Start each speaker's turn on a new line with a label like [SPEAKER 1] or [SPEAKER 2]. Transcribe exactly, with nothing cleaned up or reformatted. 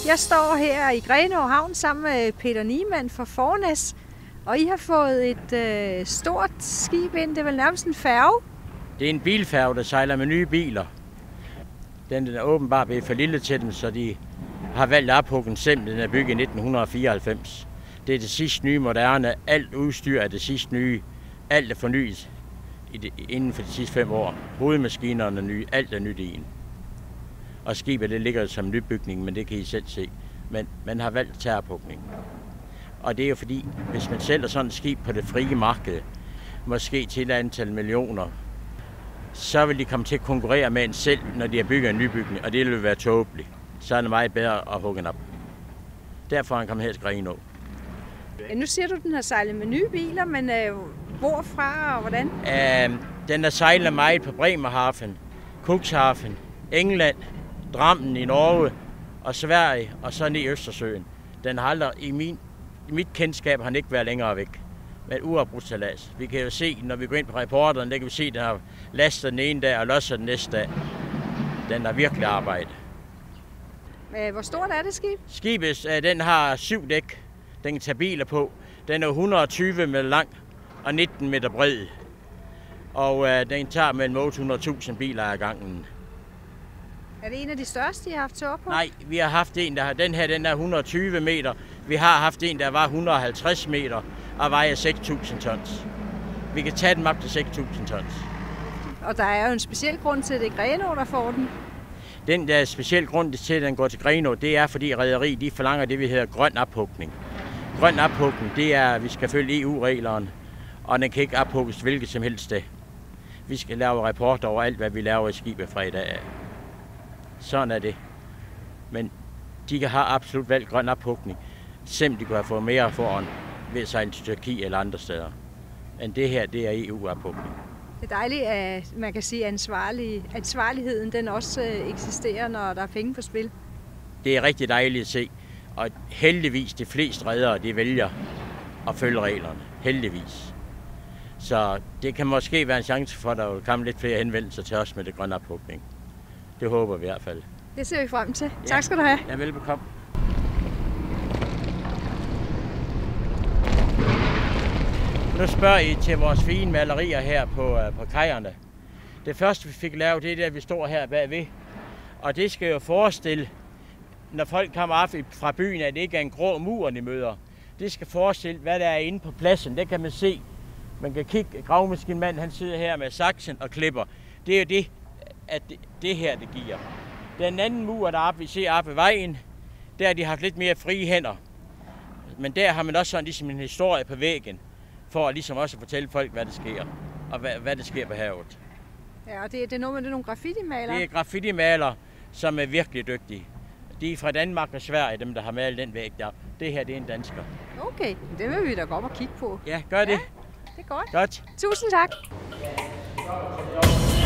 [SPEAKER 1] Jeg står her i Grenaa Havn sammen med Peter Niemann fra Fornæs, og I har fået et øh, stort skib ind. Det er vel nærmest en færge?
[SPEAKER 2] Det er en bilfærge, der sejler med nye biler. Den er åbenbart blevet for lille til dem, så de har valgt at ophugge den selv. Den er bygget i nitten fireoghalvfems. Det er det sidste nye moderne. Alt udstyr er det sidste nye. Alt er fornyet i det, inden for de sidste fem år. Hovedmaskinerne er nye. Alt er nyt i en. Og skibet det ligger som nybygning, men det kan I selv se. Men man har valgt terrophugning. Og det er jo fordi, hvis man sælger sådan et skib på det frie marked, måske til et antal millioner, så vil de komme til at konkurrere med en selv, når de har bygget en nybygning, og det vil være tåbeligt. Så er det meget bedre at hugge den op. Derfor har han kommet her til Grenaa.
[SPEAKER 1] Ja, nu siger du, at den har sejlet med nye biler, men øh, hvorfra og hvordan?
[SPEAKER 2] Uh, den har sejlet meget på Bremerhaven, Cuxhaven, England, Drammen i Norge og Sverige, og så ned i Østersøen. Den har aldrig, i, min, i mit kendskab, har den ikke været længere væk. Med et uafbrudt sejlads. Vi kan jo se, når vi går ind på reporteren, der kan vi se, at den har lastet den ene dag og losset den næste dag. Den har virkelig arbejdet.
[SPEAKER 1] Hvor stort er det skib?
[SPEAKER 2] Skibet, den har syv dæk. Den kan tage biler på. Den er et hundrede og tyve meter lang og nitten meter bred. Og uh, den tager mellem otte hundrede tusind biler ad gangen.
[SPEAKER 1] Er det en af de største, I har haft tog på?
[SPEAKER 2] Nej, vi har haft en, der har, den her den er et hundrede og tyve meter. Vi har haft en, der var et hundrede og halvtreds meter og vejer seks tusind tons. Vi kan tage den op til seks tusind tons.
[SPEAKER 1] Og der er jo en speciel grund til, at det er Grenaa, der får den.
[SPEAKER 2] Den der speciel grund til, at den går til Grenaa, det er, fordi rederi de forlanger det, vi hedder grøn ophugning. Grøn ophugning, det er, at vi skal følge E U-reglerne, og den kan ikke ophugges hvilket som helst sted. Vi skal lave rapporter over alt, hvad vi laver i skibet fra i dag. Sådan er det. Men de kan have absolut valgt grøn ophugning, selvom de kunne have fået mere foran ved at sejle til Tyrkiet eller andre steder. Men det her, det er E U-ophugning.
[SPEAKER 1] Det er dejligt, at man kan sige, at ansvarlig, ansvarligheden den også eksisterer, når der er penge på spil.
[SPEAKER 2] Det er rigtig dejligt at se, og heldigvis de fleste redere, de vælger at følge reglerne. Heldigvis. Så det kan måske være en chance for, at der vil komme lidt flere henvendelser til os med det grønne ophugning. Det håber vi i hvert fald.
[SPEAKER 1] Det ser vi frem til.
[SPEAKER 2] Ja.
[SPEAKER 1] Tak skal du have.
[SPEAKER 2] Ja, velbekomme. Nu spørger I til vores fine malerier her på, på kajerne. Det første, vi fik lavet, det er det, at vi står her bagved. Og det skal jo forestille, når folk kommer op fra byen, at det ikke er en grå mur, de møder. Det skal forestille, hvad der er inde på pladsen. Det kan man se. Man kan kigge, gravmaskinmanden, han sidder her med saksen og klipper. Det er jo det, at det, det her, det giver. Den anden mur, deroppe, vi ser oppe ved vejen, der har de haft lidt mere frie hænder. Men der har man også sådan ligesom en historie på væggen, for at ligesom også fortælle folk, hvad der sker, og hvad, hvad der sker på havet.
[SPEAKER 1] Ja, og det, det er noget med det er nogle graffiti-malere?
[SPEAKER 2] Det er graffiti-malere, som er virkelig dygtige. De er fra Danmark og Sverige, dem der har malet den væg der. Det her, det er en dansker.
[SPEAKER 1] Okay, det vil vi da godt og kigge på.
[SPEAKER 2] Ja, gør det.
[SPEAKER 1] Ja, det er godt.
[SPEAKER 2] Godt.
[SPEAKER 1] Tusind tak.